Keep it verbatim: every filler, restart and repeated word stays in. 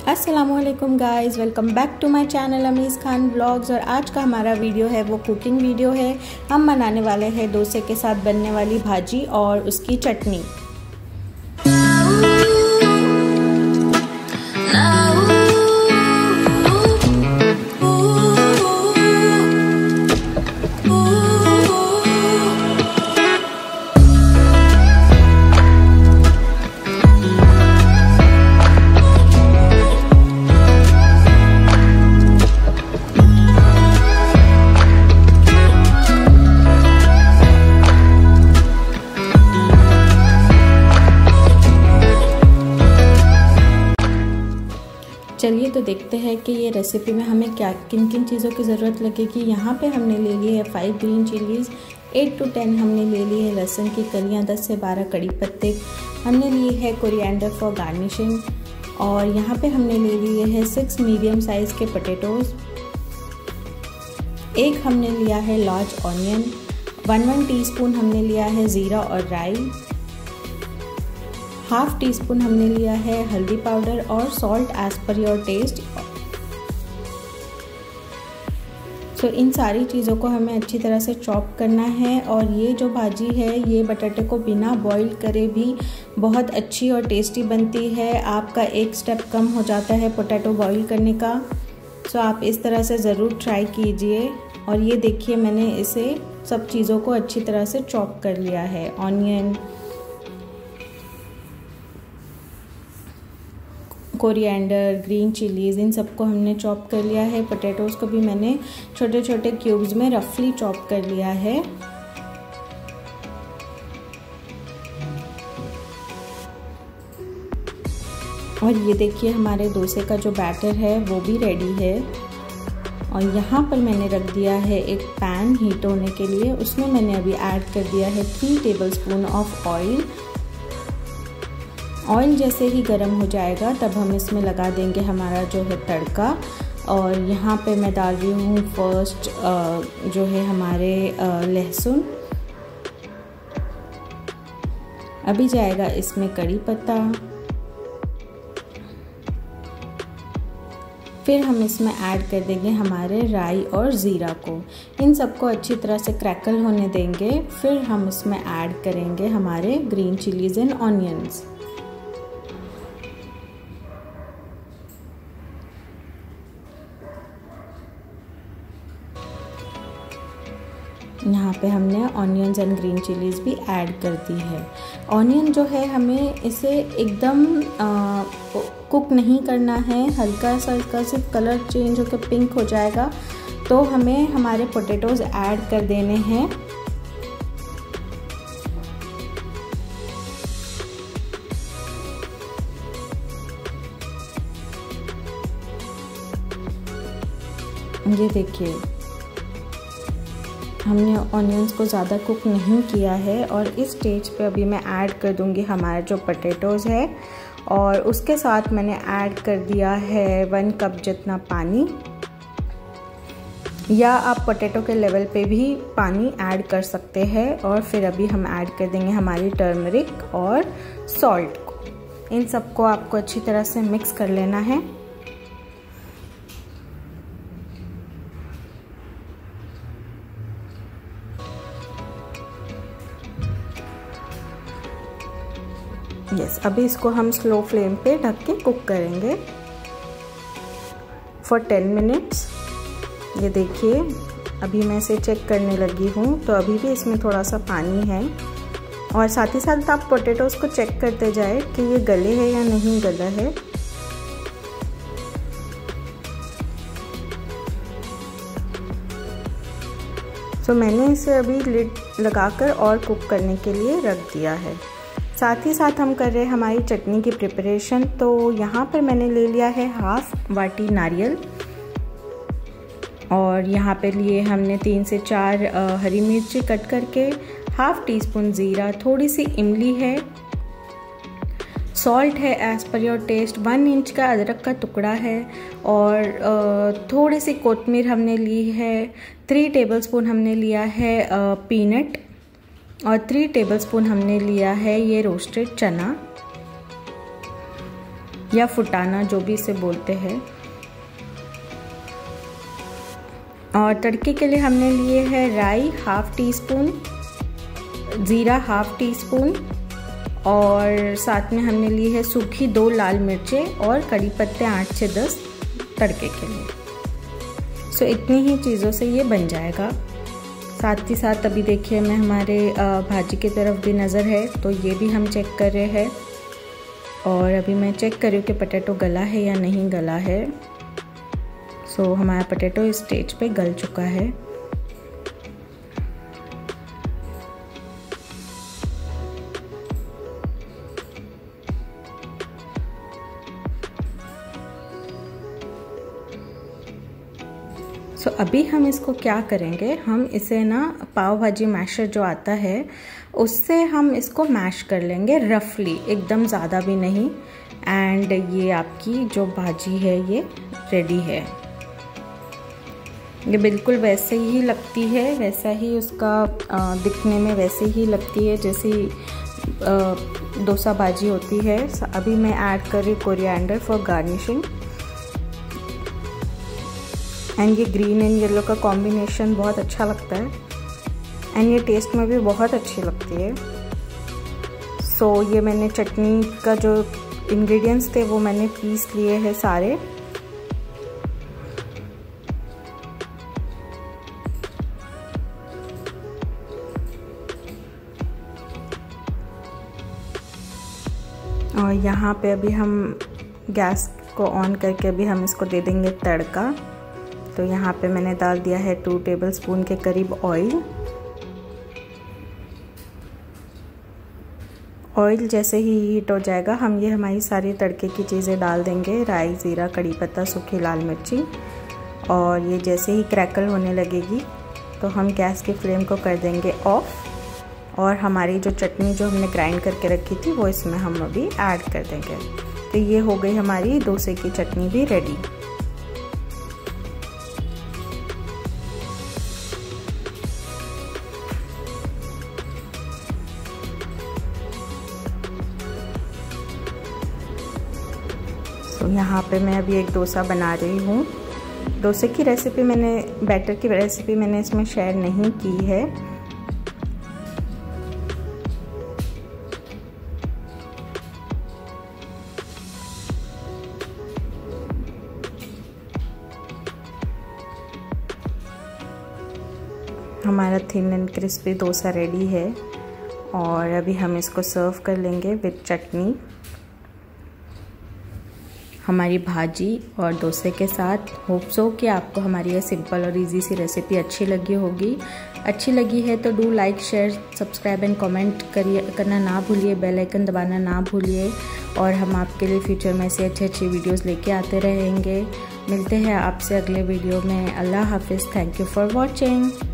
अस्सलामुअलैकुम guys, welcome back to my channel Amiz Khan blogs. और आज का हमारा वीडियो है वो कुकिंग वीडियो है। हम बनाने वाले हैं डोसे के साथ बनने वाली भाजी और उसकी चटनी। चलिए तो देखते हैं कि ये रेसिपी में हमें क्या किन किन चीज़ों की ज़रूरत लगेगी। यहाँ पे हमने ले ली है five green chillies, eight to ten हमने ले ली है लहसुन की कलियाँ, दस से बारह कड़ी पत्ते हमने लिए है, कोरिएंडर फॉर गार्निशिंग। और यहाँ पे हमने ले लिए है सिक्स मीडियम साइज़ के पोटैटोज़, एक हमने लिया है large onion, one one teaspoon हमने लिया है ज़ीरा और राई, हाफ टी स्पून हमने लिया है हल्दी पाउडर और salt as per your taste. So इन सारी चीज़ों को हमें अच्छी तरह से चॉप करना है। और ये जो भाजी है ये बटाटे को बिना बॉईल करे भी बहुत अच्छी और टेस्टी बनती है। आपका एक स्टेप कम हो जाता है पोटैटो बॉईल करने का। सो आप इस तरह से ज़रूर ट्राई कीजिए। और ये देखिए मैंने इसे सब चीज़ों को अच्छी तरह से चॉप कर लिया है। ऑनियन, कोरिएंडर, ग्रीन चिलीज़, इन सबको हमने चॉप कर लिया है। पोटैटोज़ को भी मैंने छोटे छोटे क्यूब्स में रफली चॉप कर लिया है। और ये देखिए हमारे डोसे का जो बैटर है वो भी रेडी है। और यहाँ पर मैंने रख दिया है एक पैन हीट होने के लिए। उसमें मैंने अभी ऐड कर दिया है three tablespoon of oil. Oil जैसे ही गर्म हो जाएगा तब हम इसमें लगा देंगे हमारा जो है तड़का। और यहाँ पे मैं डाल रही हूँ फर्स्ट जो है हमारे लहसुन, अभी जाएगा इसमें कड़ी पत्ता, फिर हम इसमें ऐड कर देंगे हमारे राई और ज़ीरा को। इन सबको अच्छी तरह से क्रैकल होने देंगे। फिर हम इसमें ऐड करेंगे हमारे ग्रीन चिलीज़ एंड ऑनियंस। यहाँ पे हमने ऑनियंस एंड ग्रीन चिलीज़ भी ऐड कर दी है। ऑनियन जो है हमें इसे एकदम आ, कुक नहीं करना है, हल्का सा इसका सिर्फ कलर चेंज होकर पिंक हो जाएगा तो हमें हमारे पोटैटोज़ ऐड कर देने हैं। ये देखिए हमने ऑनियंस को ज़्यादा कुक नहीं किया है। और इस स्टेज पे अभी मैं ऐड कर दूंगी हमारा जो पोटैटोज़ है। और उसके साथ मैंने ऐड कर दिया है वन कप जितना पानी, या आप पोटैटो के लेवल पे भी पानी ऐड कर सकते हैं। और फिर अभी हम ऐड कर देंगे हमारी टर्मरिक और सॉल्ट को। इन सबको आपको अच्छी तरह से मिक्स कर लेना है। यस yes, अभी इसको हम स्लो फ्लेम पे ढक के कुक करेंगे फॉर टेन मिनट्स। ये देखिए अभी मैं इसे चेक करने लगी हूँ तो अभी भी इसमें थोड़ा सा पानी है। और साथ ही साथ आप पोटैटोज़ को चेक करते जाए कि ये गले हैं या नहीं गला है। तो मैंने इसे अभी लिड लगाकर और कुक करने के लिए रख दिया है। साथ ही साथ हम कर रहे हैं हमारी चटनी की प्रिपरेशन। तो यहाँ पर मैंने ले लिया है हाफ वाटी नारियल, और यहाँ पे लिए हमने तीन से चार हरी मिर्ची कट करके, हाफ टी स्पून ज़ीरा, थोड़ी सी इमली है, सॉल्ट है as per your test, one inch का अदरक का टुकड़ा है, और थोड़ी सी कोतमीर हमने ली है, थ्री टेबलस्पून हमने लिया है पीनट, और थ्री टेबलस्पून हमने लिया है ये रोस्टेड चना। या फुटाना जो भी इसे बोलते हैं। और तड़के के लिए हमने लिए है राई हाफ टी स्पून, ज़ीरा हाफ टी स्पून और साथ में हमने ली है सूखी दो लाल मिर्चें और कड़ी पत्ते आठ से दस तड़के के लिए। सो इतनी ही चीज़ों से ये बन जाएगा। साथ ही साथ अभी देखिए मैं हमारे भाजी की तरफ भी नज़र है तो ये भी हम चेक कर रहे हैं। और अभी मैं चेक कर रही हूँ कि पोटैटो गला है या नहीं गला है। सो so, हमारा पोटैटो इस स्टेज पे गल चुका है। सो so, अभी हम इसको क्या करेंगे, हम इसे ना पाव भाजी मैशर जो आता है उससे हम इसको मैश कर लेंगे रफली, एकदम ज़्यादा भी नहीं। एंड ये आपकी जो भाजी है ये रेडी है। ये बिल्कुल वैसे ही लगती है, वैसा ही उसका आ, दिखने में वैसे ही लगती है जैसी डोसा भाजी होती है। अभी मैं ऐड कर रही कोरिएंडर फॉर गार्निशिंग। एंड ये ग्रीन एंड येलो का कॉम्बिनेशन बहुत अच्छा लगता है एंड ये टेस्ट में भी बहुत अच्छी लगती है। सो so, ये मैंने चटनी का जो इंग्रेडिएंट्स थे वो मैंने पीस लिए हैं सारे। और यहाँ पे अभी हम गैस को ऑन करके अभी हम इसको दे देंगे तड़का। तो यहाँ पे मैंने डाल दिया है टू टेबलस्पून के करीब ऑयल। ऑयल जैसे ही हीट हो जाएगा हम ये हमारी सारी तड़के की चीज़ें डाल देंगे, राई, ज़ीरा, कड़ी पत्ता, सूखी लाल मिर्ची। और ये जैसे ही क्रैकल होने लगेगी तो हम गैस की फ्लेम को कर देंगे ऑफ। और हमारी जो चटनी जो हमने ग्राइंड करके रखी थी वो इसमें हम अभी ऐड कर देंगे। तो ये हो गई हमारी डोसे की चटनी भी रेडी। तो यहाँ पे मैं अभी एक डोसा बना रही हूँ। डोसे की रेसिपी मैंने बैटर की रेसिपी मैंने इसमें शेयर नहीं की है। हमारा thin and crispy dosa ready है और अभी हम इसको सर्व कर लेंगे विद चटनी। हमारी भाजी और डोसे के साथ। होप सो कि आपको हमारी ये सिंपल और इजी सी रेसिपी अच्छी लगी होगी। अच्छी लगी है तो do like, share, subscribe and comment करिए करना ना भूलिए, बेल आइकन दबाना ना भूलिए। और हम आपके लिए फ्यूचर में ऐसे अच्छे अच्छे वीडियोस लेके आते रहेंगे। मिलते हैं आपसे अगले वीडियो में। अल्लाह हाफिज़। Thank you for watching.